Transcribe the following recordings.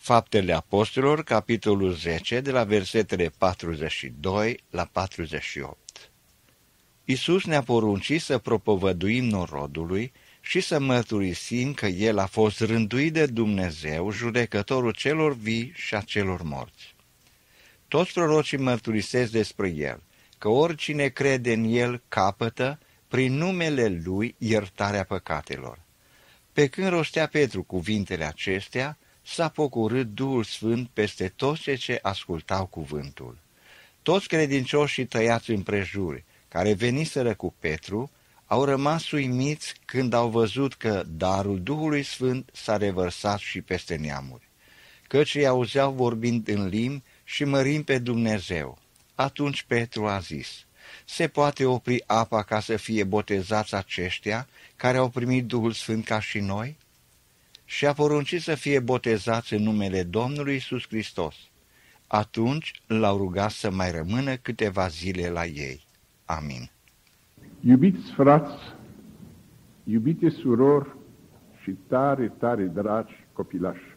Faptele Apostolilor, capitolul 10, de la versetele 42 la 48. Iisus ne-a poruncit să propovăduim norodului și să mărturisim că El a fost rânduit de Dumnezeu, judecătorul celor vii și a celor morți. Toți prorocii mărturisesc despre El, că oricine crede în El capătă, prin numele Lui, iertarea păcatelor. Pe când rostea Petru cuvintele acestea, s-a pocurât Duhul Sfânt peste toți cei ce ascultau cuvântul. Toți credincioșii tăiați împrejur, care veniseră cu Petru, au rămas uimiți când au văzut că darul Duhului Sfânt s-a revărsat și peste neamuri, căci îi auzeau vorbind în limbi și mărind pe Dumnezeu. Atunci Petru a zis: se poate opri apa ca să fie botezați aceștia care au primit Duhul Sfânt ca și noi? Și a poruncit să fie botezați în numele Domnului Iisus Hristos. Atunci l-au rugat să mai rămână câteva zile la ei. Amin. Iubiți frați, iubite surori și tare, tare dragi copilași,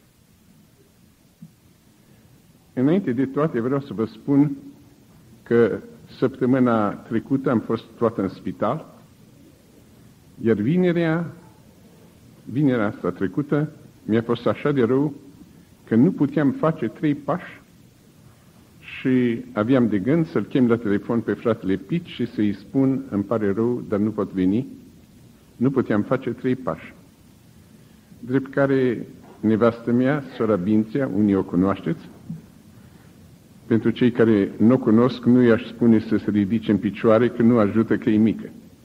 înainte de toate vreau să vă spun că săptămâna trecută am fost toată în spital, iar vinerea asta trecută mi-a fost așa de rău că nu puteam face 3 pași și aveam de gând să-l chem la telefon pe fratele Pit și să-i spun: îmi pare rău, dar nu pot veni. Nu puteam face 3 pași. Drept care nevastă mea, sora Bințea, unii o cunoașteți, pentru cei care nu o cunosc, nu i-aș spune să se ridice în picioare, că nu ajută, că e mică.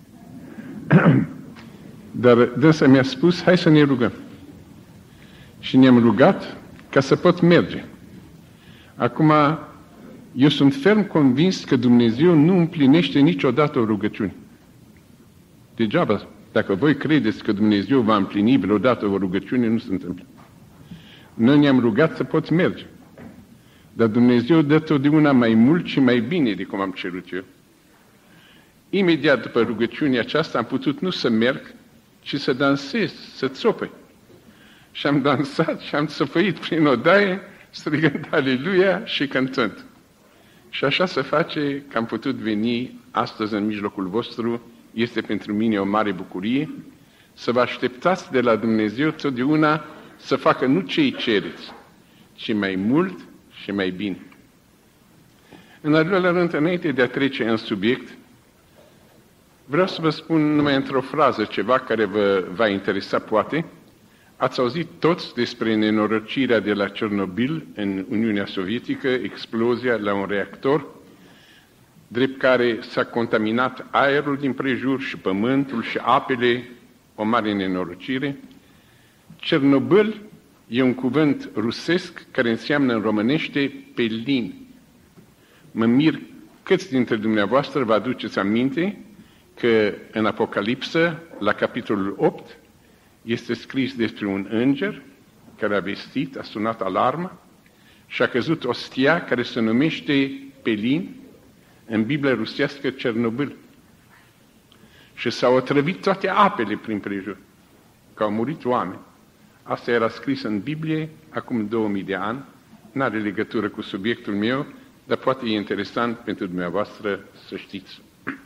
Dar dânsa mi-a spus: hai să ne rugăm. Și ne-am rugat ca să pot merge. Acum, eu sunt ferm convins că Dumnezeu nu împlinește niciodată o rugăciune. Degeaba, dacă voi credeți că Dumnezeu va împlini vreodată o rugăciune, nu se întâmplă. Noi ne-am rugat să pot merge. Dar Dumnezeu dă totdeauna mai mult și mai bine de cum am cerut eu. Imediat după rugăciunea aceasta am putut nu să merg, ci să dansez, să țopăi. Și am dansat și am țăpăit prin odaie, strigând Aleluia și cântând. Și așa se face că am putut veni astăzi în mijlocul vostru. Este pentru mine o mare bucurie să vă așteptați de la Dumnezeu totdeauna să facă nu ce-i cereți, ci mai mult și mai bine. În al doilea rând, înainte de a trece în subiect, vreau să vă spun numai într-o frază ceva care vă va interesa poate. Ați auzit toți despre nenorocirea de la Chernobyl în Uniunea Sovietică, explozia la un reactor, drept care s-a contaminat aerul din prejur și pământul și apele, o mare nenorocire. Chernobyl e un cuvânt rusesc care înseamnă în românește pelin. Mă mir câți dintre dumneavoastră vă aduceți aminte că în Apocalipsă, la capitolul 8, este scris despre un înger care a vestit, a sunat alarma și a căzut o stea care se numește pelin, în Biblia rusească Chernobyl. Și s-au otrăvit toate apele prin prejur, că au murit oameni. Asta era scris în Biblie acum 2000 de ani, n-are legătură cu subiectul meu, dar poate e interesant pentru dumneavoastră să știți.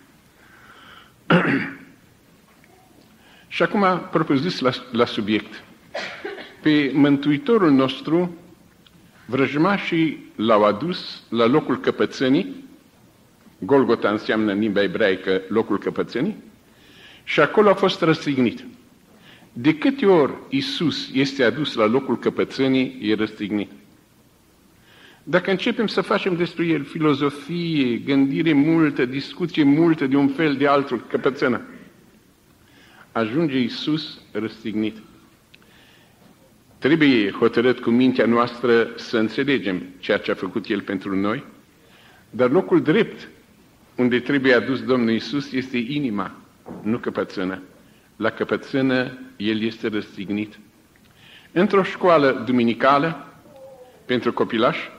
Și acum, propriu-zis la subiect. Pe Mântuitorul nostru, vrăjmașii l-au adus la locul căpățânii, Golgota înseamnă în limba ebraică locul căpățânii, și acolo a fost răstignit. De câte ori Iisus este adus la locul căpățânii, e răstignit. Dacă începem să facem despre el filozofie, gândire multă, discuție multă de un fel de altul, căpățână, ajunge Iisus răstignit. Trebuie hotărât cu mintea noastră să înțelegem ceea ce a făcut El pentru noi, dar locul drept unde trebuie adus Domnul Iisus este inima, nu căpățână. La căpățână El este răstignit. Într-o școală duminicală pentru copilași,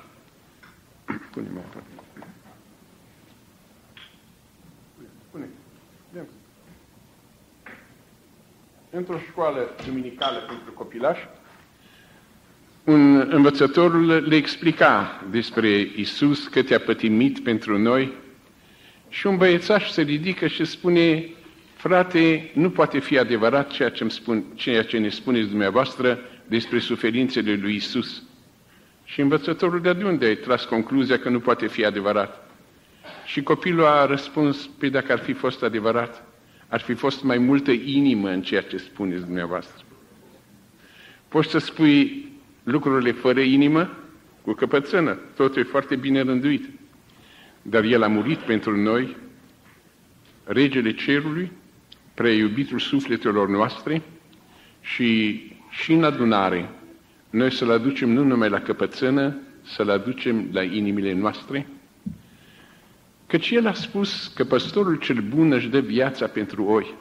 într-o școală duminicală pentru copilași, un învățătorul le explica despre Isus, că te-a pătimit pentru noi, și un băiețaș se ridică și spune: frate, nu poate fi adevărat ceea ce ne spuneți dumneavoastră despre suferințele lui Isus. Și învățătorul: de unde ai tras concluzia că nu poate fi adevărat? Și copilul a răspuns: păi dacă ar fi fost adevărat, ar fi fost mai multă inimă în ceea ce spuneți dumneavoastră. Poți să spui lucrurile fără inimă, cu căpățână, totul e foarte bine rânduit. Dar El a murit pentru noi, Regele Cerului, prea iubitul sufletelor noastre, și în adunare noi să-L aducem nu numai la căpățână, să-L aducem la inimile noastre, căci El a spus că păstorul cel bun își dă viața pentru oi.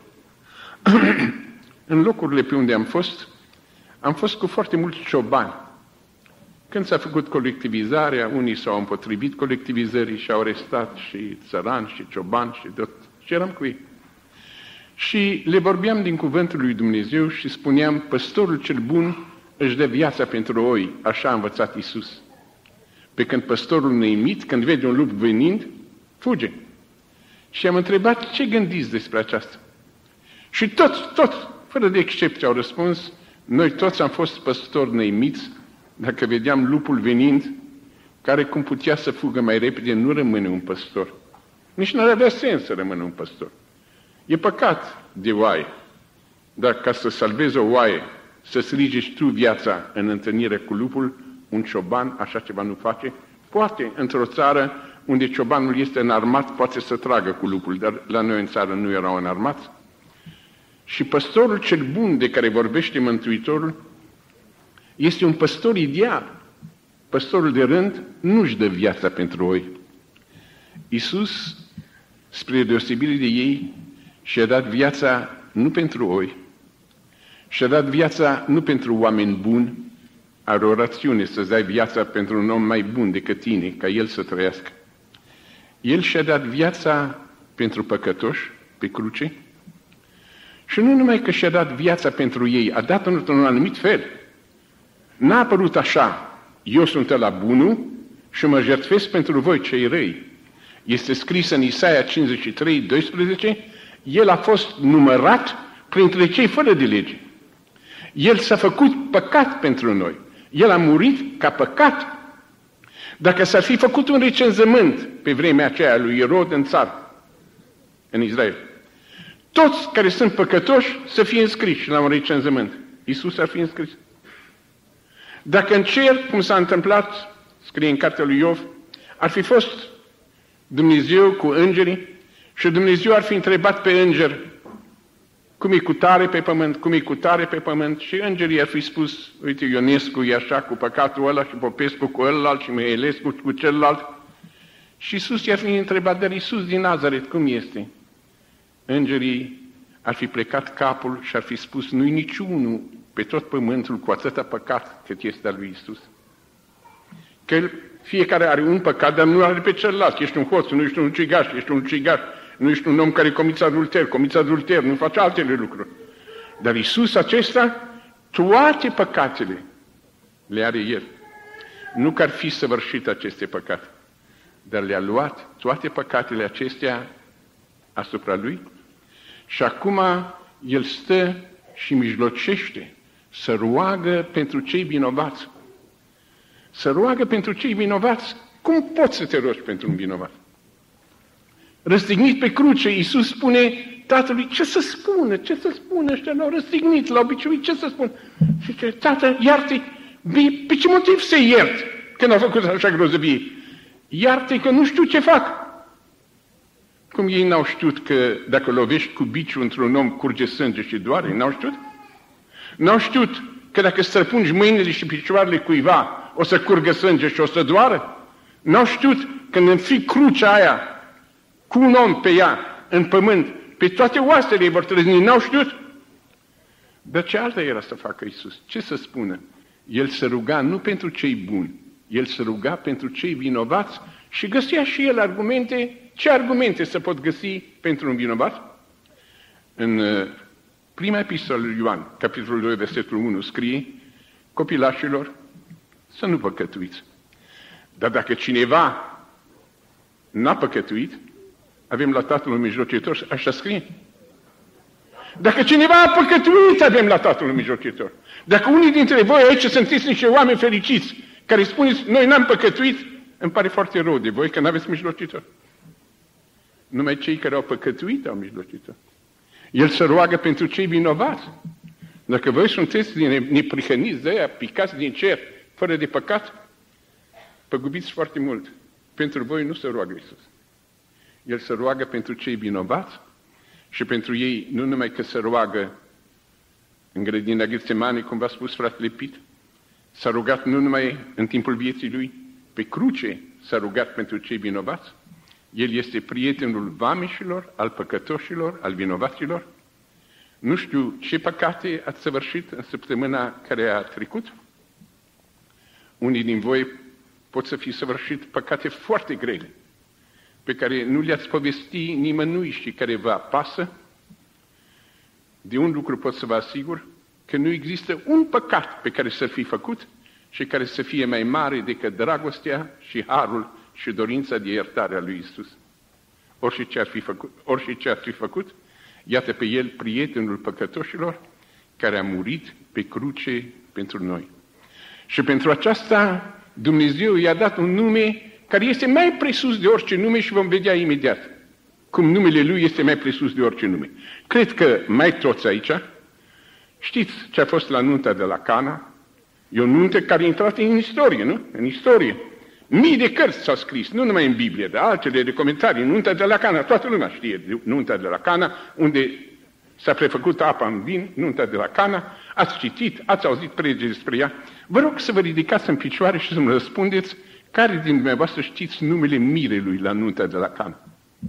În locurile pe unde am fost cu foarte mulți ciobani. Când s-a făcut colectivizarea, unii s-au împotrivit colectivizării și au arestat și țărani și ciobani și tot. Și eram cu ei. Și le vorbeam din cuvântul lui Dumnezeu și spuneam: păstorul cel bun își dă viața pentru oi, așa a învățat Iisus. Pe când păstorul neimit, când vede un lup venind, fuge. Și am întrebat: ce gândiți despre aceasta? Și toți, fără de excepție, au răspuns: noi toți am fost păstori neimiți. Dacă vedeam lupul venind, care cum putea să fugă mai repede, nu rămâne un păstor. Nici nu ar avea sens să rămână un păstor. E păcat de oaie. Dar ca să salvezi o oaie, să strigești tu viața în întâlnire cu lupul, un cioban așa ceva nu face. Poate, într-o țară unde ciobanul este înarmat, poate să tragă cu lupul, dar la noi în țară nu erau înarmați. Și păstorul cel bun de care vorbește Mântuitorul este un păstor ideal. Păstorul de rând nu-și dă viața pentru oi. Iisus, spre deosebire de ei, și-a dat viața nu pentru oi, și-a dat viața nu pentru oameni buni. Are o rațiune să-ți dai viața pentru un om mai bun decât tine, ca el să trăiască. El și-a dat viața pentru păcătoși pe cruce, și nu numai că și-a dat viața pentru ei, a dat într-un anumit fel. N-a apărut așa: eu sunt ăla bunul și mă jertfesc pentru voi cei răi. Este scris în Isaia 53, 12, El a fost numărat printre cei fără de lege. El s-a făcut păcat pentru noi. El a murit ca păcat. Dacă s-ar fi făcut un recenzământ pe vremea aceea lui Irod în țară, în Israel, toți care sunt păcătoși să fie înscriși la un recenzământ. Iisus ar fi înscris. Dacă în cer, cum s-a întâmplat, scrie în cartea lui Iov, ar fi fost Dumnezeu cu îngerii și Dumnezeu ar fi întrebat pe înger: cum e cu tare pe pământ, cum e cu tare pe pământ, și îngerii ar fi spus: uite, Ionescu e așa cu păcatul ăla și Popescu cu ălalt și Mihailescu cu celălalt. Și Iisus i-ar fi întrebat: dar Iisus din Nazaret cum este? Îngerii ar fi plecat capul și ar fi spus: nu-i niciunul pe tot pământul cu atâta păcat cât este al lui Iisus. Că fiecare are un păcat, dar nu are pe celălalt. Ești un hoț, nu ești un ucigaș, ești un ucigaș, nu ești un om care comiți adulter, nu face altele lucruri. Dar Iisus acesta, toate păcatele le are El. Nu că ar fi săvârșit aceste păcate, dar le-a luat toate păcatele acestea asupra Lui. Și acum El stă și mijlocește să roagă pentru cei vinovați. Să roagă pentru cei vinovați. Cum poți să te rogi pentru un vinovat? Răstignit pe cruce, Iisus spune Tatălui: ce să spună? Ce să spună? Ăștia l-au răstignit, l-au biciuit, ce să spun? Și ce: Tată, iartă-i. Pe ce motiv să iert când au făcut așa grozăvie? Iartă-i că nu știu ce fac. Cum ei n-au știut că dacă lovești cu biciul într-un om curge sânge și doare? N-au știut? N-au știut că dacă străpungi mâinile și picioarele cuiva o să curgă sânge și o să doară? N-au știut când înfii crucea aia cu un om pe ea în pământ, pe toate oasele ei vor trăzni? N-au știut? Dar ce altă era să facă Iisus? Ce să spună? El se ruga nu pentru cei buni, El se ruga pentru cei vinovați și găsea și El argumente. Ce argumente se pot găsi pentru un vinovat? În prima epistolă lui Ioan, capitolul 2, versetul 1, scrie: copilașilor, să nu păcătuiți. Dar dacă cineva n-a păcătuit, avem la Tatăl Mijlocitor, așa scrie. Dacă cineva a păcătuit, avem la Tatăl Mijlocitor. Dacă unii dintre voi aici sunteți niște oameni fericiți, care spuneți, noi n-am păcătuit, îmi pare foarte rău de voi că n-aveți mijlocitor. Numai cei care au păcătuit au mijlocitor. El se roagă pentru cei vinovați. Dacă voi sunteți neprihăniți de aia, picați din cer, fără de păcat, păgubiți foarte mult. Pentru voi nu se roagă Iisus. El se roagă pentru cei vinovați și pentru ei nu numai că se roagă în grădina Ghetsemane, cum v-a spus fratele Pit, s-a rugat nu numai în timpul vieții lui, pe cruce s-a rugat pentru cei vinovați. El este prietenul vameșilor, al păcătoșilor, al vinovaților. Nu știu ce păcate ați săvârșit în săptămâna care a trecut. Unii din voi pot să fi săvârșit păcate foarte grele, pe care nu le-ați povesti nimănui și care vă apasă. De un lucru pot să vă asigur, că nu există un păcat pe care să fi făcut și care să fie mai mare decât dragostea și harul și dorința de iertare a lui Iisus. Orice ce ar fi făcut, iată pe El prietenul păcătoșilor, care a murit pe cruce pentru noi. Și pentru aceasta Dumnezeu i-a dat un nume care este mai presus de orice nume și vom vedea imediat cum numele Lui este mai presus de orice nume. Cred că mai toți aici știți ce a fost la nunta de la Cana. E o nuntă care a intrat în istorie, nu? În istorie. Mii de cărți s-au scris, nu numai în Biblie, dar altele de comentarii. Nunta de la Cana, toată lumea știe nunta de la Cana, unde s-a prefăcut apa în vin, nunta de la Cana. Ați citit, ați auzit predici despre ea. Vă rog să vă ridicați în picioare și să-mi răspundeți care din dumneavoastră știți numele mirelui la nunta de la Cana.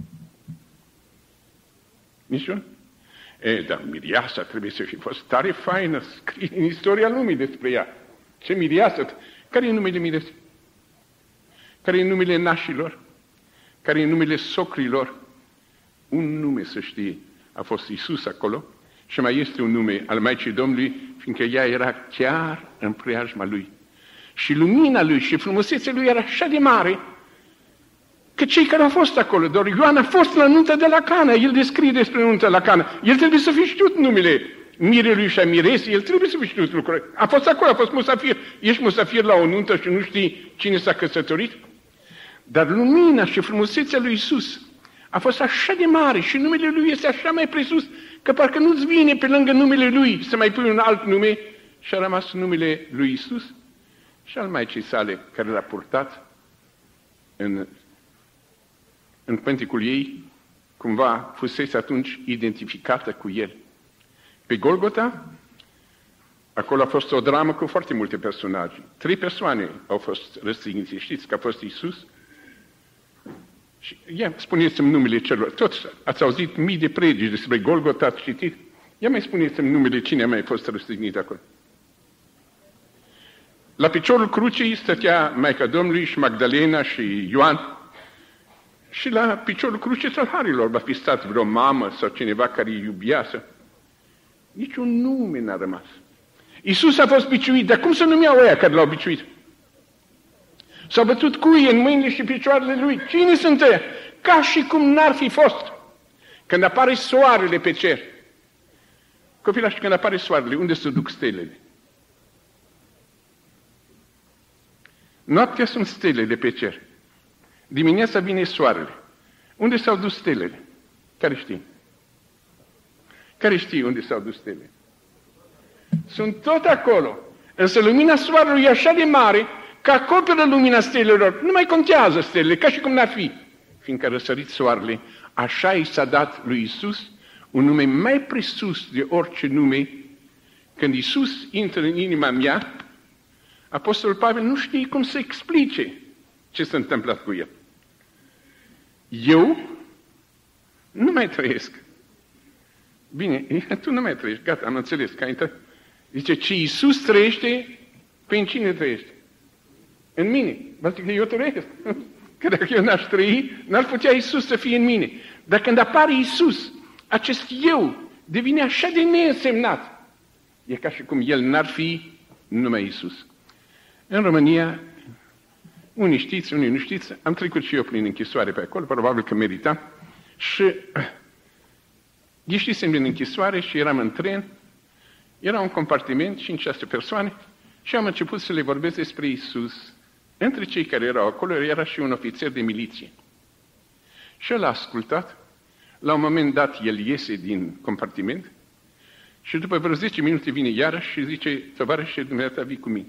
Niciun? Dar mireasa trebuie să fi fost tare faină, scrie în istoria lumii despre ea. Ce mireasă! Care e numele miresei? Care e numele nașilor? Care e numele socrilor? Un nume, să știe, a fost Iisus acolo și mai este un nume al Maicii Domnului, fiindcă ea era chiar în preajma Lui. Și lumina Lui și frumusețea Lui era așa de mare că cei care au fost acolo, doar Ioan a fost la nunta de la Cana, el descrie despre nunta de la Cana, el trebuie să fi știut numele mirelui și a miresei, el trebuie să fi știut lucrurile. A fost acolo, a fost musafir. Ești musafir la o nuntă și nu știi cine s-a căsătorit? Dar lumina și frumusețea lui Iisus a fost așa de mare și numele Lui este așa mai presus că parcă nu-ți vine pe lângă numele Lui să mai pui un alt nume și a rămas numele lui Iisus și al Maicii sale care l-a purtat în pânticul ei, cumva fusese atunci identificată cu El. Pe Golgota, acolo a fost o dramă cu foarte multe personaje. 3 persoane au fost răstignite. Știți că a fost Iisus? Și ia, spuneți-mi numele celor. Toți ați auzit mii de predici despre Golgota, ați citit? Ia mai spuneți-mi numele cine a mai fost răstignit acolo. La piciorul crucii stătea Maica Domnului și Magdalena și Ioan. Și la piciorul crucii tălharilor va fi stat vreo mamă sau cineva care îi iubia să... Niciun nume n-a rămas. Iisus a fost biciuit, dar cum să numeau ăia care l-au biciuit? S-au bătut cuie în mâinile și picioarele Lui. Cine sunt ăia? Ca și cum n-ar fi fost. Când apare soarele pe cer. Copilași, când apare soarele, unde se duc stelele? Noaptea sunt stelele pe cer. Dimineața vine soarele. Unde s-au dus stelele? Care știe? Care știe unde s-au dus stelele? Sunt tot acolo. Însă lumina soarelui e așa de mare că acoperă lumina stelelor. Nu mai contează stelele, ca și cum n-ar fi. Fiindcă a răsărit soarele, așa i s-a dat lui Iisus un nume mai presus de orice nume. Când Iisus intră în inima mea, Apostolul Pavel nu știe cum să explice ce s-a întâmplat cu el. Eu nu mai trăiesc. Bine, tu nu mai trăiești, gata, am înțeles că ai intrat. Zice, ce Iisus trăiește, prin cine trăiește? În mine. Vă zic că eu trăiesc. Că dacă eu n-aș trăi, n-ar putea Iisus să fie în mine. Dar când apare Iisus, acest eu devine așa de neînsemnat. E ca și cum El n-ar fi numai Iisus. În România, unii știți, unii nu știți, am trecut și eu prin închisoare pe acolo, probabil că meritam, și ieșisem din închisoare și eram în tren, era un compartiment, 5-6 persoane, și am început să le vorbesc despre Iisus. Între cei care erau acolo era și un ofițer de miliție. Și el a ascultat, la un moment dat el iese din compartiment și după vreo 10 minute vine iarăși și zice: tovarășe, dumneata, vii cu mine.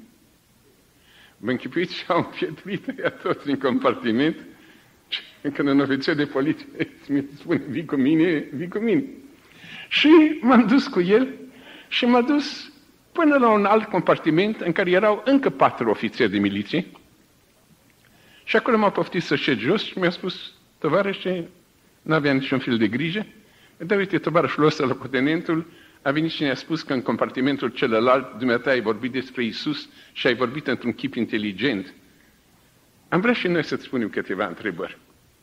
Vă închipuiți și au împietrit ea toți din compartiment și când un ofițer de poliție mi spune: vii cu mine, vii cu mine. Și m-am dus cu el și m-a dus până la un alt compartiment în care erau încă 4 ofițeri de miliție. Și acolo m-a poftit să șed jos și mi-a spus: tovarășe, n-avea niciun fel de grijă, dar uite, tovarășul ăsta, locotenentul, a venit și ne-a spus că în compartimentul celălalt dumneata ai vorbit despre Iisus și ai vorbit într-un chip inteligent. Am vrea și noi să-ți spunem câteva întrebări.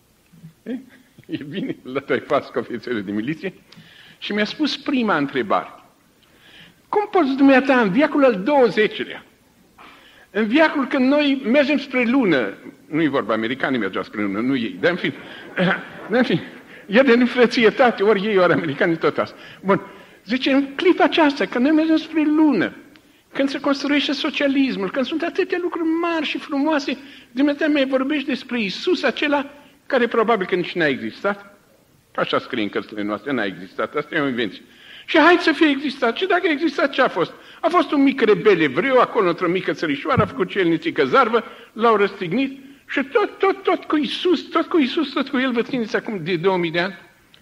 E bine, la ai pas cu ofițerul de miliție și mi-a spus prima întrebare. Cum poți dumneata în viacul al 20-lea, în viacul când noi mergem spre lună, nu-i vorba, americanii mergeau spre lună, nu ei, dar în fin, e de înfrățietate, ori ei, ori americanii, tot asta. Bun, zice, în clipa aceasta, când noi mergem spre lună, când se construiește socialismul, când sunt atâtea lucruri mari și frumoase, dumneata mai vorbești despre Iisus, acela care probabil că nici n-a existat, așa scrie în cărțile noastre, n-a existat, asta e o invenție. Și hai să fie existat. Și dacă a existat, ce a fost? A fost un mic rebel evreu, acolo într-o mică țărișoară, a făcut celnițică zarvă, l-au răstignit și tot cu Iisus, tot cu el vă țineți acum de 2000 de ani?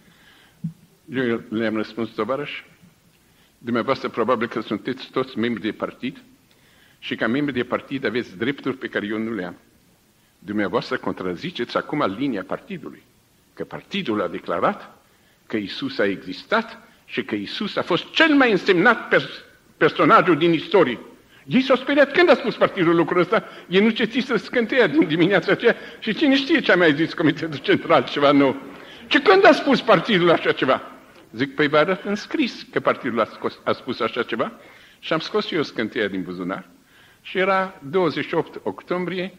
Eu le-am răspuns: tovarăș, dumneavoastră probabil că sunteți toți membri de partid și ca membri de partid aveți drepturi pe care eu nu le am. Dumneavoastră contraziceți acum linia partidului, că partidul a declarat că Iisus a existat și că Iisus a fost cel mai însemnat personajul din istorie. Ei s-au speriat. Când a spus partidul lucrul ăsta? Ei nu citiseră scânteia din dimineața aceea și cine știe ce a mai zis Comitetul Central, ceva nou. Și când a spus partidul așa ceva? Zic, păi vă arăt în scris că partidul a spus așa ceva și am scos eu scânteia din buzunar și era 28 octombrie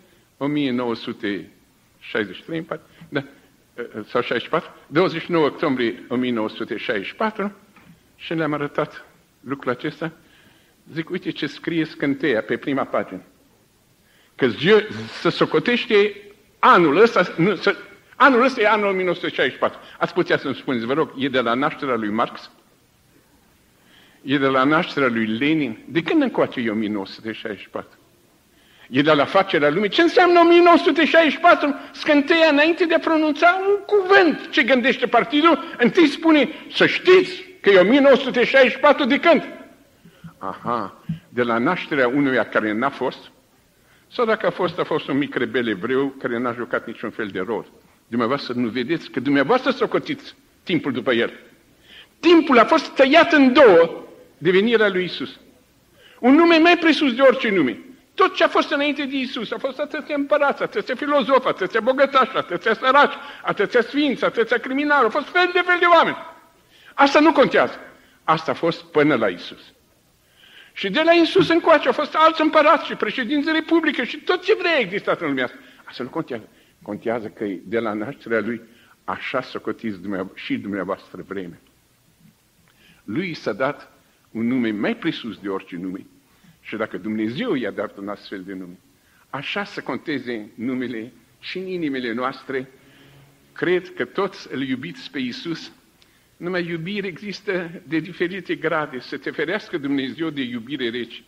1963, da, sau 64, 29 octombrie 1964 și le-am arătat lucrul acesta. Zic, uite ce scrie scânteia pe prima pagină. Că se socotește anul ăsta, anul ăsta e anul 1964. Ați putea să-mi spuneți, vă rog, e de la nașterea lui Marx? E de la nașterea lui Lenin? De când încoace e 1964? E de la facerea lumii. Ce înseamnă 1964? Scânteia, înainte de a pronunța un cuvânt ce gândește partidul, întâi spune, să știți că e 1964 de când? Aha, de la nașterea unuia care n-a fost, sau dacă a fost un mic rebel evreu care n-a jucat niciun fel de rol. Dumneavoastră nu vedeți că dumneavoastră socotiți timpul după el. Timpul a fost tăiat în două de venirea lui Iisus. Un nume mai presus de orice nume. Tot ce a fost înainte de Iisus, a fost atâția împărați, atâția filozofi, atâția bogătași, atâția săraci, atâția sfinți, atâția criminali, au fost fel de oameni. Asta nu contează. Asta a fost până la Iisus. Și de la Iisus încoace au fost alți împărați și președinți republică și tot ce vrea a existat în lumea asta. Asta nu contează. Contează că de la nașterea lui așa socotiți și dumneavoastră vreme. Lui s-a dat un nume mai presus de orice nume. Și dacă Dumnezeu i-a dat un astfel de nume, așa să conteze numele și în inimile noastre, cred că toți îl iubiți pe Iisus. Numai iubire există de diferite grade, să te ferească Dumnezeu de iubire rece.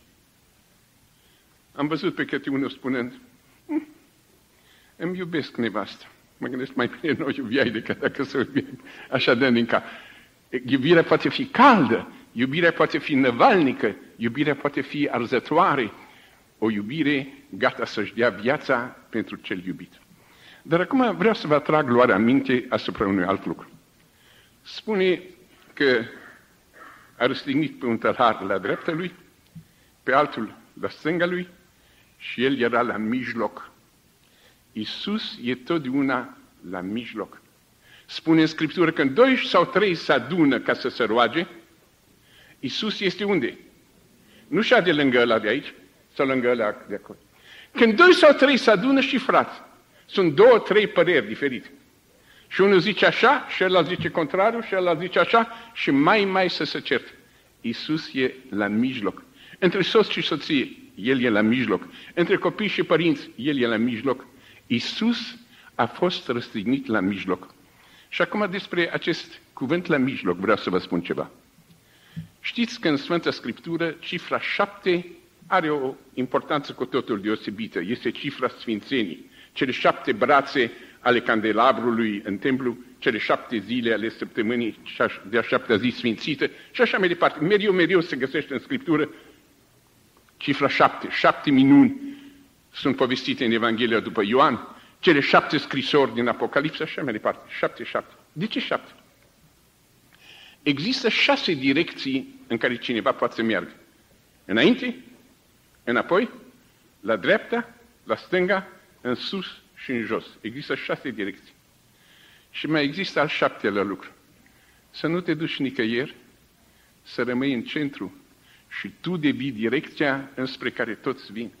Am văzut pe câte unul spunând, îmi iubesc nevasta. Mă gândesc, mai bine nu o iubiai decât dacă să o iubiai așa de din cap. Iubirea poate fi caldă, iubirea poate fi năvalnică, iubirea poate fi arzătoare, o iubire gata să-și dea viața pentru cel iubit. Dar acum vreau să vă atrag luarea minte asupra unui alt lucru. Spune că a răstignit pe un tălhar la dreapta lui, pe altul la stânga lui și el era la mijloc. Iisus e totdeauna la mijloc. Spune în Scriptură că când 2 sau 3 se adună ca să se roage, Iisus este unde? Nu șade lângă ăla de aici sau lângă ăla de acolo. Când 2 sau 3 se adună și frați, sunt 2-3 păreri diferite. Și unul zice așa, și ăla zice contrariu, și ăla zice așa, și mai să se certe. Iisus e la mijloc. Între soț și soție, El e la mijloc. Între copii și părinți, El e la mijloc. Iisus a fost răstignit la mijloc. Și acum despre acest cuvânt la mijloc vreau să vă spun ceva. Știți că în Sfânta Scriptură cifra 7 are o importanță cu totul deosebită. Este cifra Sfințenii. Cele 7 brațe ale candelabrului în templu, cele 7 zile ale săptămânii de-a 7-a zi sfințită și așa mai departe. Mereu se găsește în Scriptură cifra 7. 7 minuni sunt povestite în Evanghelia după Ioan, cele 7 scrisori din Apocalipsa și așa mai departe. 7. De ce 7? Există 6 direcții în care cineva poate să meargă. Înainte, înapoi, la dreapta, la stânga, în sus și în jos. Există 6 direcții. Și mai există al 7-lea lucru. Să nu te duci nicăieri, să rămâi în centru și tu devii direcția înspre care toți vin.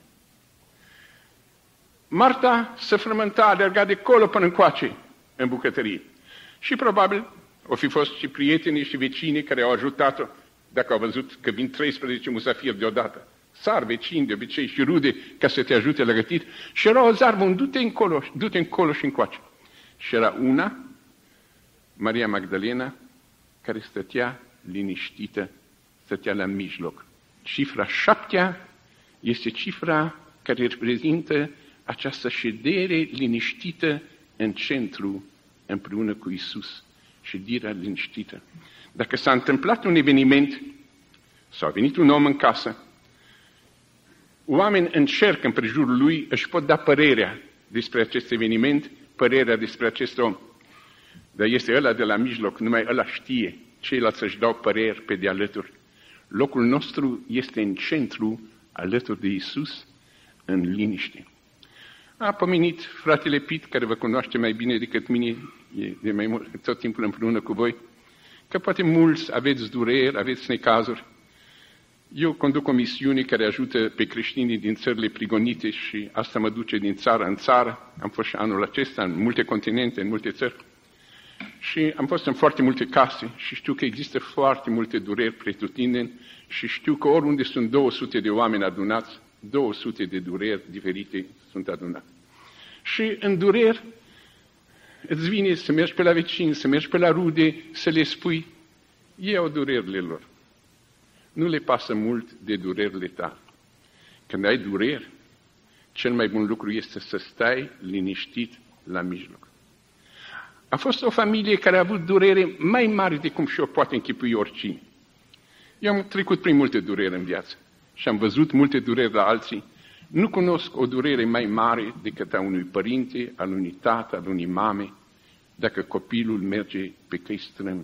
Marta se frământa, alerga de colo până încoace în bucătărie. Și probabil o fi fost și prietenii și vecinii care au ajutat-o, dacă au văzut că vin 13 musafiri deodată. Sar vecini de obicei și rude ca să te ajute la gătit. Și era o zarvă, du-te încolo și încoace. Și era una, Maria Magdalena, care stătea liniștită, stătea la mijloc. Cifra 7 este cifra care reprezintă această ședere liniștită în centru, împreună cu Iisus. Șederea liniștită. Dacă s-a întâmplat un eveniment, sau a venit un om în casă, oameni încerc împrejurul lui, își pot da părerea despre acest eveniment, părerea despre acest om. Dar este ăla de la mijloc, numai ăla știe, ceilalți își dau păreri pe de alături. Locul nostru este în centru, alături de Iisus, în liniște. A pomenit fratele Pit, care vă cunoaște mai bine decât mine, e de mai mult, tot timpul împreună cu voi, că poate mulți aveți dureri, aveți necazuri. Eu conduc o misiune care ajută pe creștinii din țările prigonite și asta mă duce din țară în țară. Am fost și anul acesta în multe continente, în multe țări. Și am fost în foarte multe case și știu că există foarte multe dureri pretutindeni și știu că oriunde sunt 200 de oameni adunați, 200 de dureri diferite sunt adunate. Și în dureri îți vine să mergi pe la vecini, să mergi pe la rude, să le spui, ei au durerile lor. Nu le pasă mult de durerile tale. Când ai dureri, cel mai bun lucru este să stai liniștit la mijloc. A fost o familie care a avut durere mai mare de cum și-o poate închipui oricine. Eu am trecut prin multe dureri în viață și am văzut multe dureri la alții. Nu cunosc o durere mai mare decât a unui părinte, al unui tată, al unei mame, dacă copilul merge pe căi strâmbi.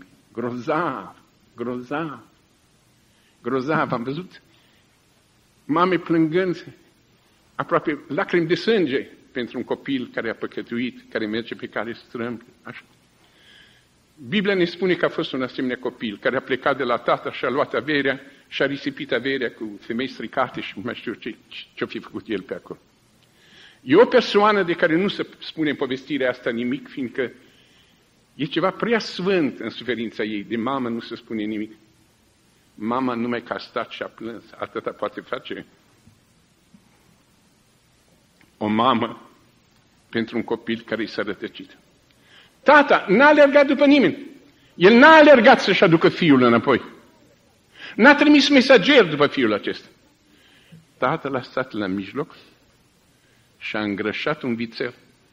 Grozav, am văzut mame plângând aproape lacrimi de sânge pentru un copil care a păcătuit, care merge pe cale strâmbi. Așa. Biblia ne spune că a fost un asemenea copil care a plecat de la tată și a luat averea și a risipit averea cu femei stricate și nu mai știu ce-o fi făcut el pe acolo. E o persoană de care nu se spune în povestirea asta nimic, fiindcă e ceva prea sfânt în suferința ei. De mamă nu se spune nimic. Mama numai că a stat și a plâns, atâta poate face o mamă pentru un copil care i s-a rătăcit. Tata n-a alergat după nimeni. El n-a alergat să-și aducă fiul înapoi. N-a trimis mesager după fiul acesta. Tatăl a stat la mijloc și a îngrășat un vițel.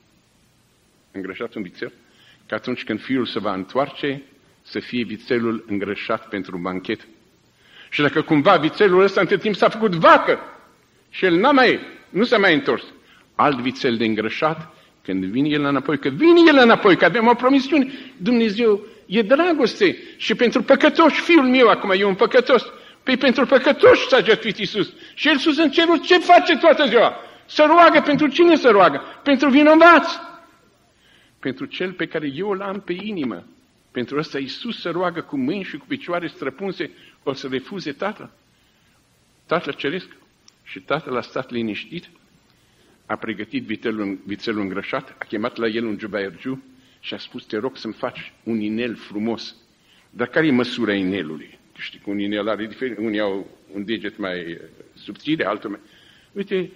Că atunci când fiul se va întoarce, să fie vițelul îngrășat pentru banchet. Și dacă cumva vițelul ăsta între timp s-a făcut vacă și el nu s-a mai întors, alt vițel de îngrășat, când vine el înapoi, că avem o promisiune, Dumnezeu e dragoste și pentru păcătoși, fiul meu acum e un păcătos, păi pentru păcătoși s-a jertfit Iisus. Și el sus în cerul ce face toată ziua? Se roagă, pentru cine se roagă? Pentru vinovați. Pentru cel pe care eu l-am pe inimă. Pentru ăsta Iisus se roagă cu mâini și cu picioare străpunse, o să refuze Tatăl? Tatăl Ceresc. Și Tatăl a stat liniștit, a pregătit vițelul îngrășat, a chemat la el un jubaiergiu și a spus, te rog să-mi faci un inel frumos. Dar care e măsura inelului? Știi că un inel are diferit, unii au un deget mai subțire, altul mai... Uite,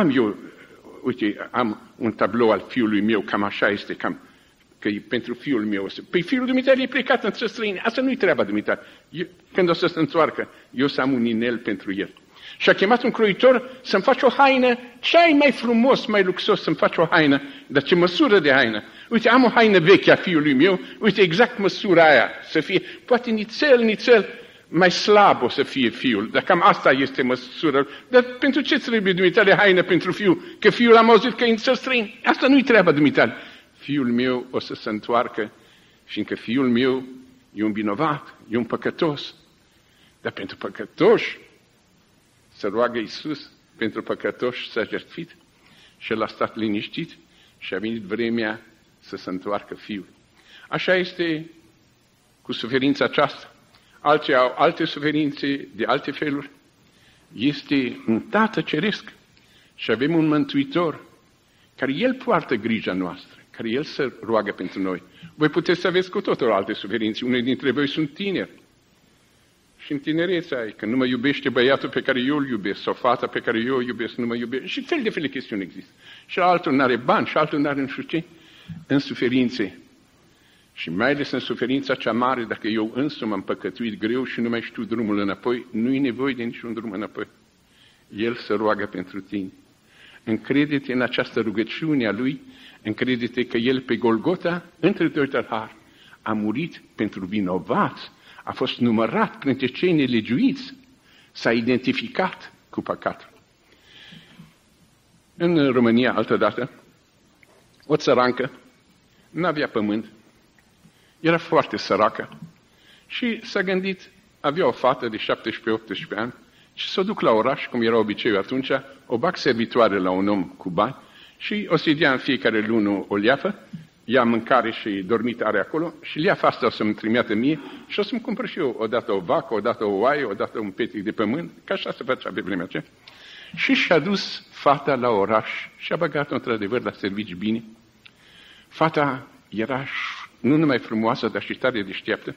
am un tablou al fiului meu, cam așa este, că e pentru fiul meu. Păi fiul dumitale e plecat în țări străine, asta nu-i treaba dumitale. Când o să se întoarcă, eu să am un inel pentru el. Și a chemat un croitor să-mi faci o haină, ce-ai mai frumos, mai luxos să-mi faci o haină, dar ce măsură de haină? Uite, am o haină veche a fiului meu, uite exact măsura aia, să fie, poate nițel, mai slab o să fie fiul, dar cam asta este măsura. Dar pentru ce trebuie dumitale haină pentru fiul? Că fiul am auzit că e în țări străini. Asta nu-i treaba dumitale. Fiul meu o să se întoarcă, fiindcă fiul meu e un vinovat, e un păcătos. Dar pentru păcătoși se roagă Iisus, pentru păcătoși s-a jertfit și el a stat liniștit și a venit vremea să se întoarcă fiul. Așa este cu suferința aceasta. Alții au alte suferințe de alte feluri. Este un Tată Ceresc și avem un Mântuitor care El poartă grija noastră, care El se roagă pentru noi. Voi puteți să aveți cu totul alte suferințe. Unii dintre voi sunt tineri. Și în tinerețea ai, că nu mă iubește băiatul pe care eu îl iubesc, sau fata pe care eu o iubesc, nu mă iubește. Și fel de fel de chestiuni există. Și altul n-are bani, și altul n-are nu știu ce, în suferințe. Și mai ales în suferința cea mare, dacă eu însumi am păcătuit greu și nu mai știu drumul înapoi, nu-i nevoie de niciun drum înapoi. El se roagă pentru tine. Încrede-te în această rugăciune a Lui, încrede-te că El pe Golgota, între doi tălhari, a murit pentru vinovați, a fost numărat printre cei nelegiuiți, s-a identificat cu păcatul. În România, altădată, o țărancă n-avea pământ, era foarte săracă și s-a gândit, avea o fată de 17-18 ani și s-o duc la oraș, cum era obiceiul atunci, o bag servitoare la un om cu bani și o să-i dea în fiecare lună o leafă, ia mâncare și dormitare acolo și leafa asta o să-mi trimită mie și o să-mi cumpăr și eu odată o vacă, odată o oaie, odată un petic de pământ, că așa se făcea pe vremea aceea. Și și-a dus fata la oraș și a băgat-o într-adevăr la servici bine. Fata era nu numai frumoasă, dar și tare deșteaptă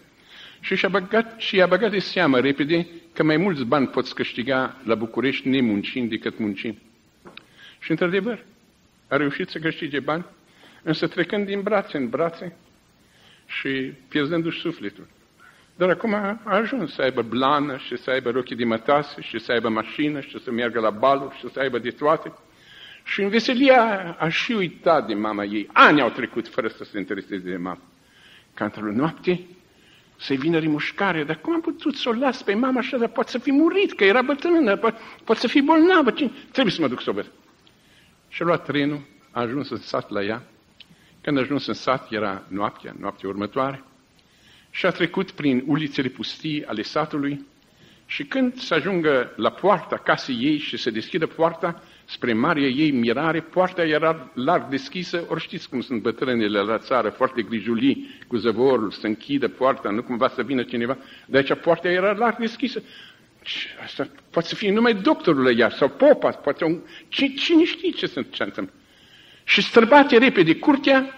și i-a băgat de seamă repede că mai mulți bani poți câștiga la București nemuncind decât muncind. Și într-adevăr a reușit să câștige bani, însă trecând din brațe în brațe și pierzându-și sufletul. Dar acum a ajuns să aibă blană și să aibă rochii de mătase și să aibă mașină și să meargă la baluri și să aibă de toate. Și în veselia a și uitat de mama ei. Ani au trecut fără să se intereseze de mama. Ca într-o noapte să-i vină rimușcare. Dar cum am putut să o las pe mama așa? Dar poate să fi murit, că era bătrână, poate să fi bolnavă. Trebuie să mă duc să o văd. Și a luat trenul, a ajuns în sat la ea. Când a ajuns în sat, era noaptea următoare. Și a trecut prin ulițele pustii ale satului. Și când să ajungă la poarta casei ei și se deschidă poarta, spre marea ei mirare, poarta era larg deschisă, ori știți cum sunt bătrânele la țară, foarte grijulii cu zăvorul, să închidă poarta, nu cumva să vină cineva, de aici poarta era larg deschisă. Asta poate să fie numai doctorul ea, sau popa, poate cine știe ce se întâmplă. Și străbate repede curtea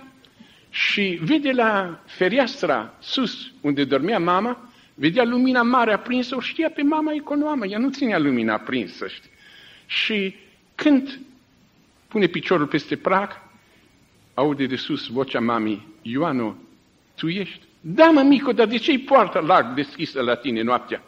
și vede la fereastra sus, unde dormea mama, vedea lumina mare aprinsă, o știa pe mama economă, ea nu ținea lumina aprinsă, știi? Și când pune piciorul peste prag, aude de sus vocea mamei, Ioanu, tu ești? Da, mămico, dar de ce-i poarta larg deschisă la tine noaptea?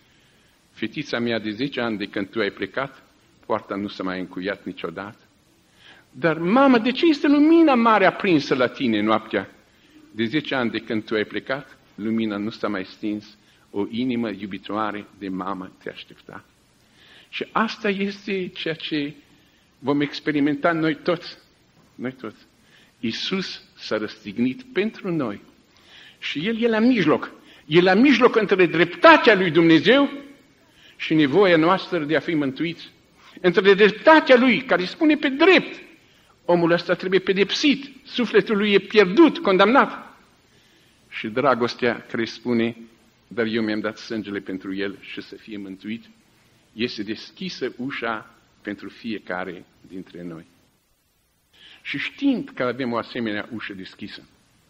Fetița mea de 10 ani de când tu ai plecat, poarta nu s-a mai încuiat niciodată. Dar, mamă, de ce este lumina mare aprinsă la tine noaptea? De 10 ani de când tu ai plecat, lumina nu s-a mai stins, o inimă iubitoare de mamă te aștepta. Și asta este ceea ce vom experimenta noi toți. Noi toți. Iisus s-a răstignit pentru noi. Și El e la mijloc. E la mijloc între dreptatea lui Dumnezeu și nevoia noastră de a fi mântuiți. Între dreptatea Lui, care spune pe drept, omul ăsta trebuie pedepsit, sufletul lui e pierdut, condamnat. Și dragostea care spune, dar eu mi-am dat sângele pentru el și să fie mântuit, este deschisă ușa pentru fiecare dintre noi. și știind că avem o asemenea ușă deschisă,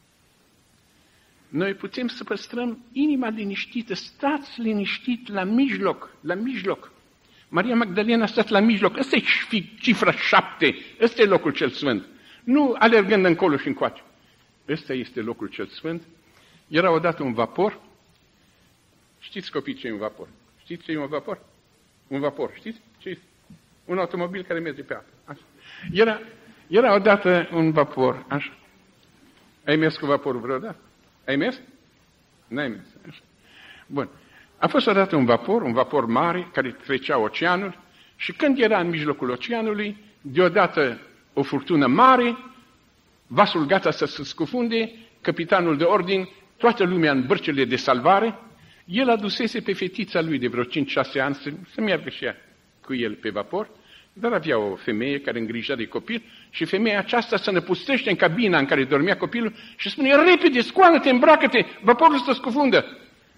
noi putem să păstrăm inima liniștită. Stați liniștit la mijloc, la mijloc. Maria Magdalena a stat la mijloc. Ăsta e cifra 7. Ăsta e locul cel sfânt. Nu alergând încolo și încoace. Ăsta este locul cel sfânt. Era odată un vapor. Știți, copii, ce e un vapor? Știți ce e un vapor? Un vapor, știți? Ce este? Un automobil care merge pe apă. Așa. Era odată un vapor. Așa. Ai mers cu vaporul vreodată? Ai mers? N-ai mers. Așa. Bun. A fost odată un vapor mare, care trecea oceanul, și când era în mijlocul oceanului, deodată o furtună mare, vasul gata să se scufunde, capitanul de ordin, toată lumea în bărcile de salvare, el adusese pe fetița lui de vreo 5-6 ani să meargă și ea cu el pe vapor, dar avea o femeie care îngrija de copil și femeia aceasta se năpustește în cabina în care dormea copilul și spune: repede, scoală-te, îmbracă-te, vaporul se scufundă.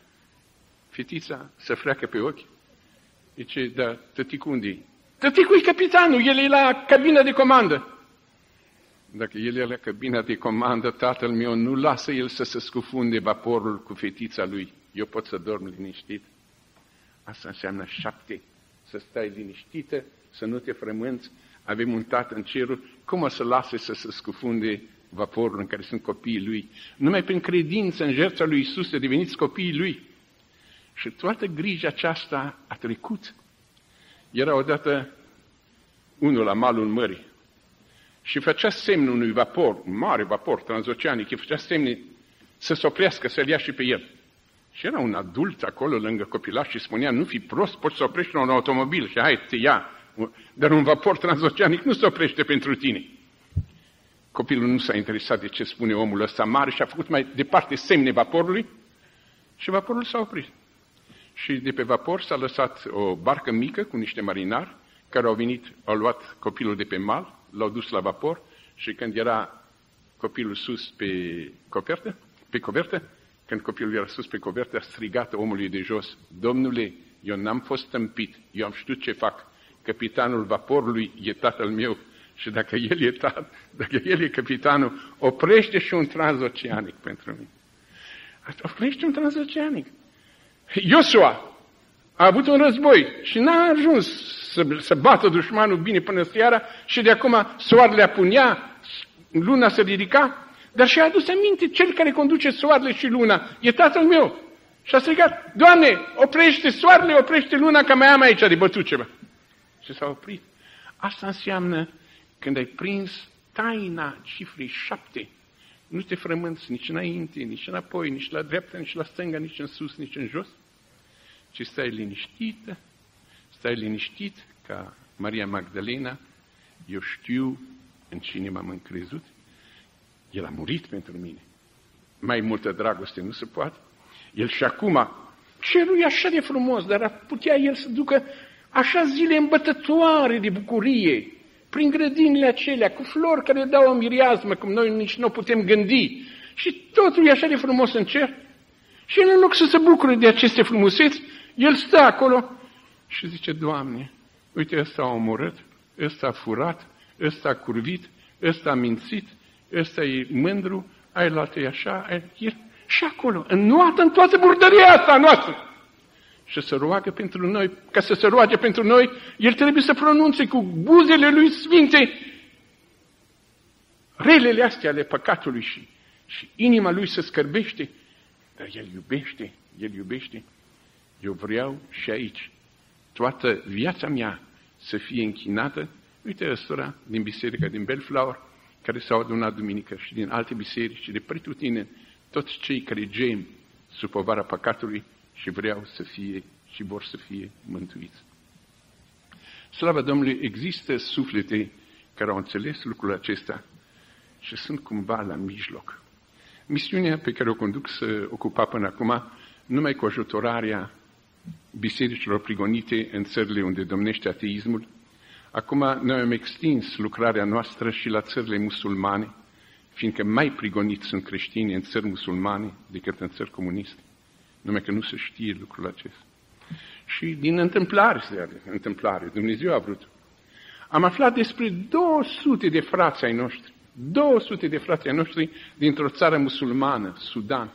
Fetița se freacă pe ochi. Zice: da, tăticu unde-i? Tăticu e capitanul, el e la cabina de comandă. Dacă el e la cabina de comandă, tatăl meu nu lasă el să se scufunde vaporul cu fetița lui. Eu pot să dorm liniștit. Asta înseamnă 7. Să stai liniștită, să nu te frămânți. Avem un tată în cerul, cum o să lase să se scufunde vaporul în care sunt copiii lui? Numai prin credință în jertfa lui Iisus să deveniți copiii lui. Și toată grija aceasta a trecut. Era odată unul la malul mării și făcea semnul unui vapor, un mare vapor transoceanic, îi făcea semne să se oprească, să-l ia și pe el. Și era un adult acolo lângă copilaș și spunea: nu fi prost, poți să oprești la un automobil și hai, te ia. Dar un vapor transoceanic nu se oprește pentru tine. Copilul nu s-a interesat de ce spune omul ăsta mare și a făcut mai departe semne vaporului și vaporul s-a oprit. Și de pe vapor s-a lăsat o barcă mică cu niște marinari care au venit, au luat copilul de pe mal, l-au dus la vapor și când era copilul sus pe covertă, când copilul era sus pe covertă, a strigat omului de jos: Domnule, eu n-am fost tâmpit, eu am știut ce fac. Capitanul vaporului e tatăl meu și dacă el e capitanul, oprește și un transoceanic pentru mine. Oprește un transoceanic. Iosua a avut un război și n-a ajuns să bată dușmanul bine până seara și de acum soarele apunea, luna se ridica, dar și-a adus aminte: cel care conduce soarele și luna e tatăl meu. Și a strigat: Doamne, oprește soarele, oprește luna, că mai am aici de bătut ceva. Și s-a oprit. Asta înseamnă când ai prins taina cifrei 7, nu te frămânți nici înainte, nici înapoi, nici la dreapta, nici la stânga, nici în sus, nici în jos, ci stai liniștit ca Maria Magdalena: eu știu în cine m-am încrezut, el a murit pentru mine. Mai multă dragoste nu se poate. El și acum, cerul e așa de frumos, dar ar putea el să ducă așa zile îmbătătoare de bucurie, prin grădinile acelea, cu flori care dau o mireazmă, cum noi nici nu putem gândi. Și totul e așa de frumos în cer. Și în loc să se bucure de aceste frumuseți, el stă acolo și zice: Doamne, uite, ăsta a omorât, ăsta a furat, ăsta a curvit, ăsta a mințit, ăsta e mândru, ailaltă e așa, și acolo, înnoată în toată murdăria asta noastră. Și să roagă pentru noi, ca să se roage pentru noi, el trebuie să pronunțe cu buzele lui sfinte relele astea ale păcatului și inima lui se scârbește, dar el iubește. Eu vreau și aici toată viața mea să fie închinată. Uite ăstora din biserica din Bellflower, care s-au adunat duminică, și din alte biserici și de pretutindeni, toți cei care gem sub povara păcatului și vreau să fie și vor să fie mântuiți. Slavă Domnului, există suflete care au înțeles lucrul acesta și sunt cumva la mijloc. Misiunea pe care o conduc să ocupa până acum, numai cu ajutorarea bisericilor prigonite în țările unde domnește ateismul, acum noi am extins lucrarea noastră și la țările musulmane, fiindcă mai prigoniți sunt creștini în țări musulmane decât în țări comuniste. Numai că nu se știe lucrul acesta. Și din întâmplare, Dumnezeu a vrut. Am aflat despre 200 de frați ai noștri, 200 de frați ai noștri dintr-o țară musulmană, Sudan.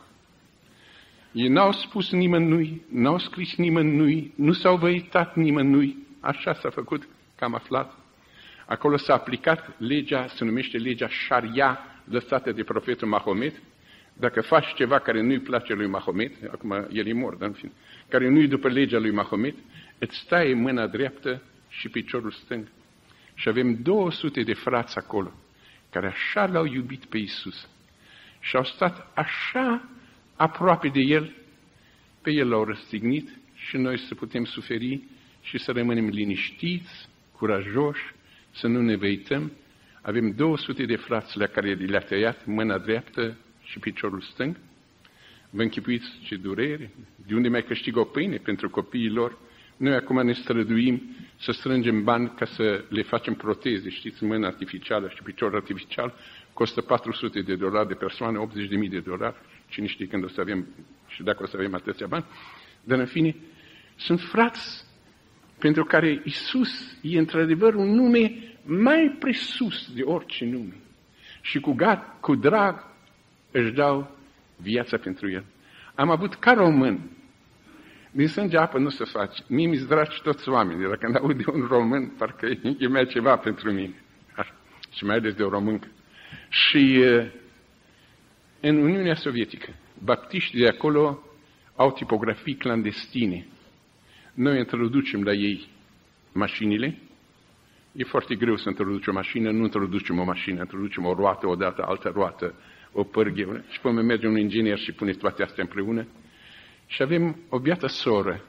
Ei n-au spus nimănui, n-au scris nimănui, nu s-au văitat nimănui, așa s-a făcut că am aflat. Acolo s-a aplicat legea, se numește legea Sharia, lăsată de profetul Mahomet. Dacă faci ceva care nu-i place lui Mahomet, acum el e mort, dar în fine, care nu-i după legea lui Mahomet, îți taie mâna dreaptă și piciorul stâng. Și avem 200 de frați acolo, care așa l-au iubit pe Iisus și au stat așa aproape de El, pe El l-au răstignit și noi să putem suferi și să rămânem liniștiți, curajoși, să nu ne văităm. Avem 200 de frați la care le-a tăiat mâna dreaptă și piciorul stâng. Vă închipuiți ce durere? De unde mai câștigă o pâine pentru copiii lor? Noi acum ne străduim să strângem bani ca să le facem proteze. Știți, mână artificială și picior artificial costă $400 de persoană, $80.000. Cine știe când o să avem și dacă o să avem atâția bani. Dar în fine, sunt frați pentru care Iisus e într-adevăr un nume mai presus de orice nume. Și cu drag își dau viața pentru El. Am avut ca român, din sânge apă nu se face. Mie mi-s dragi toți oamenii. Dacă când aud de un român, parcă e mai ceva pentru mine. Așa. Și mai ales de o româncă. Și în Uniunea Sovietică, baptiștii de acolo au tipografii clandestine. Noi introducem la ei mașinile. E foarte greu să introduci o mașină, nu introducem o mașină, introducem o roată odată, altă roată, o pârghie. Și până merge un inginer și pune toate astea împreună. Și avem o biată soră.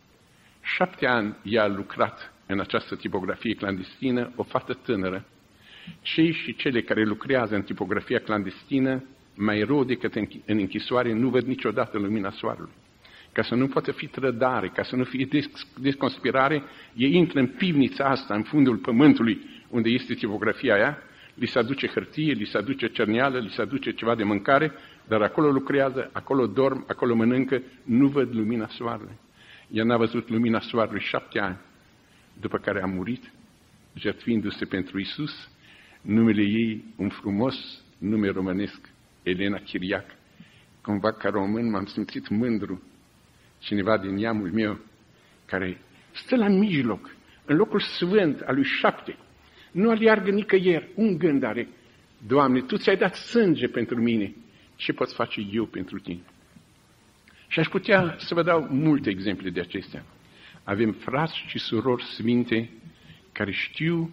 7 ani ea a lucrat în această tipografie clandestină, o fată tânără. Cei și cele care lucrează în tipografia clandestină, mai rău decât în închisoare, nu văd niciodată lumina soarelui. Ca să nu poată fi trădare, ca să nu fie desconspirare, ei intră în pivnița asta, în fundul pământului, unde este tipografia aia, li se aduce hârtie, li se aduce cerneală, li se aduce ceva de mâncare, dar acolo lucrează, acolo dorm, acolo mănâncă, nu văd lumina soarelui. Ea n-a văzut lumina soarelui 7 ani, după care a murit, jertfindu-se pentru Iisus, numele ei, un frumos nume românesc, Elena Chiriac. Cumva ca român m-am simțit mândru, cineva din neamul meu, care stă la mijloc, în locul sfânt al lui 7, nu aleargă nicăieri, un gând are, Doamne, Tu ți-ai dat sânge pentru mine, ce pot face eu pentru Tine? Și aș putea să vă dau multe exemple de acestea. Avem frați și surori sfinte care știu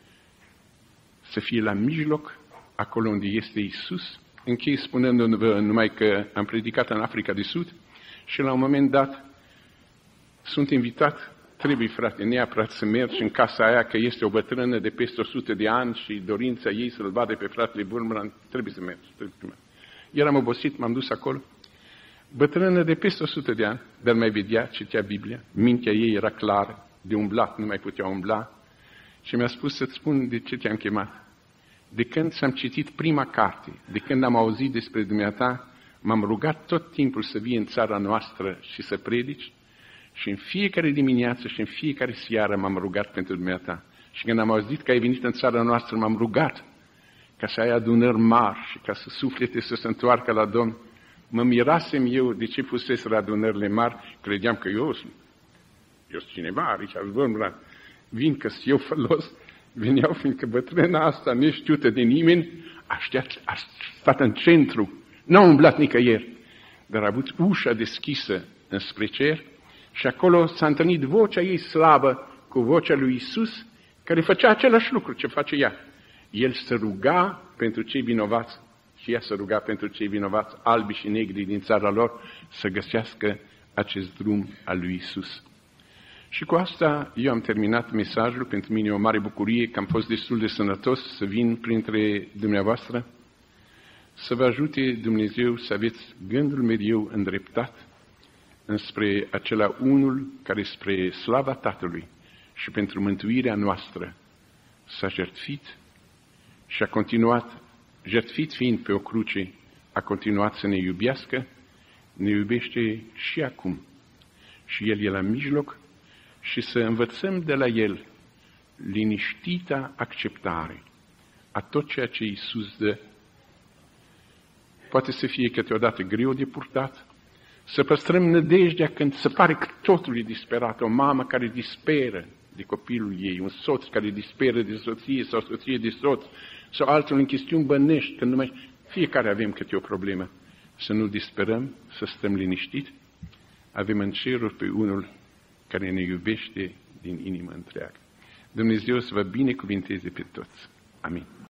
să fie la mijloc, acolo unde este Iisus. Închei spunându-vă numai că am predicat în Africa de Sud și la un moment dat sunt invitat, trebuie, frate, neapărat să mergi în casa aia, că este o bătrână de peste 100 de ani și dorința ei să-l vadă pe fratele Burmran, trebuie să mergi. Eram obosit, m-am dus acolo. Bătrână de peste 100 de ani, dar mai vedea, citea Biblia, mintea ei era clară, de umblat, nu mai putea umbla. Și mi-a spus să-ți spun de ce te-am chemat. De când ți-am citit prima carte, de când am auzit despre dumneata, m-am rugat tot timpul să vii în țara noastră și să predici. Și în fiecare dimineață și în fiecare seară m-am rugat pentru dumneata. Și când am auzit că ai venit în țara noastră, m-am rugat ca să ai adunări mari și ca să suflete să se întoarcă la Domn. Mă mirasem eu de ce puseseră adunările mari, credeam că eu sunt cineva, Richard Wurmbrand, vin că eu folos, veneau fiindcă bătrâna asta neștiută de nimeni, a stat în centru, n-a umblat nicăieri, dar a avut ușa deschisă înspre cer și acolo s-a întâlnit vocea ei slabă cu vocea lui Iisus, care făcea același lucru ce face ea. El se ruga pentru cei vinovați și ea se ruga pentru cei vinovați, albi și negri din țara lor, să găsească acest drum al lui Iisus. Și cu asta eu am terminat mesajul. Pentru mine e o mare bucurie că am fost destul de sănătos să vin printre dumneavoastră, să vă ajute Dumnezeu să aveți gândul mereu îndreptat înspre acela unul care spre slava Tatălui și pentru mântuirea noastră s-a jertfit și a continuat, jertfit fiind pe o cruce, a continuat să ne iubească, ne iubește și acum. Și El e la mijloc și să învățăm de la El liniștită acceptare a tot ceea ce Iisus dă. Poate să fie câteodată greu de purtat, să păstrăm nădejdea când se pare că totul e disperat, o mamă care disperă de copilul ei, un soț care disperă de soție sau soție de soț, sau altul în chestiuni bănești, când numai fiecare avem câte o problemă. Să nu disperăm, să stăm liniștiți. Avem în ceruri pe unul care ne iubește din inimă întreagă. Dumnezeu să vă binecuvinteze pe toți. Amin.